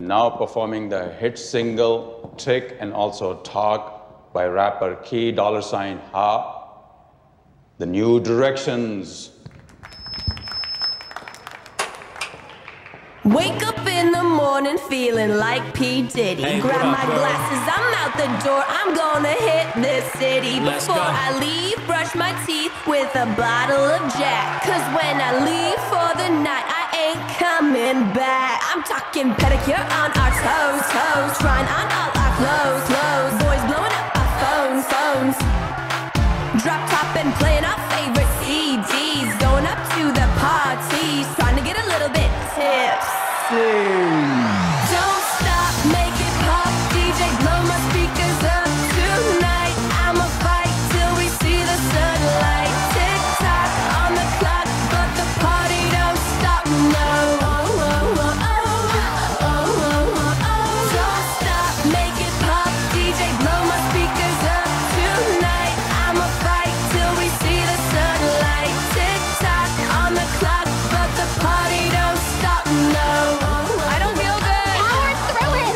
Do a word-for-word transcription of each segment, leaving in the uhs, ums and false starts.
Now performing the hit single Tick and also Talk by rapper Key Dollar Sign Ha, The New Directions. Wake up in the morning feeling like P. Diddy. Hey, Grab up, my bro? glasses, I'm out the door. I'm gonna hit this city. Let's Before go. I leave, brush my teeth with a bottle of Jack. Cause when I leave for the night, I ain't coming back. I'm talking pedicure on our toes, toes. Trying on all our clothes, clothes. Boys blowing up our phones, phones. Drop top and playing our favorite C Ds. Going up to the parties, trying to get a little bit tipsy. Don't stop, make it pop. D J, blow my speakers up tonight. I'ma fight till we see the sunlight. Tick tock on the clock, but the party don't stop. No. Oh, oh, oh, oh, oh, oh, oh. Don't stop, make it pop. D J, blow my speakers up tonight. I'ma fight till we see the sunlight. Tick tock on the clock, but the party don't stop. No. I don't feel good. Power through it.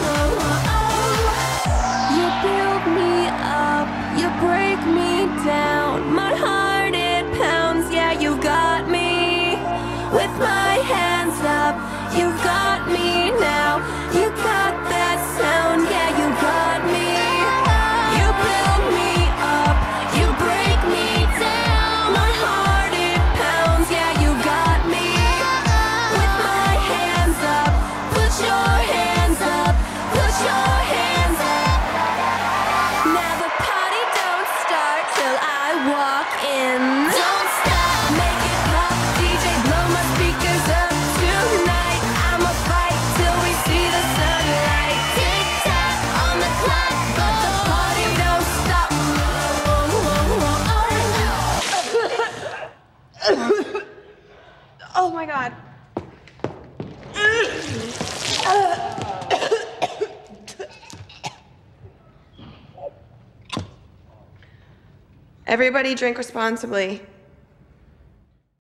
You build me up, you break me down. My heart it pounds, yeah, you got me. With my hands up, you got me now. You got that sound, yeah, you got me. You build me up, you break me down. My heart it pounds, yeah, you got me. With my hands up, put your hands up, put your hands up. Now the party don't start till I walk in. Don't stop, make it pop. D J, blow my speakers up tonight. I'ma fight till we see the sunlight. Tick tock on the clock, but the party don't stop. Oh my God. Everybody drink responsibly.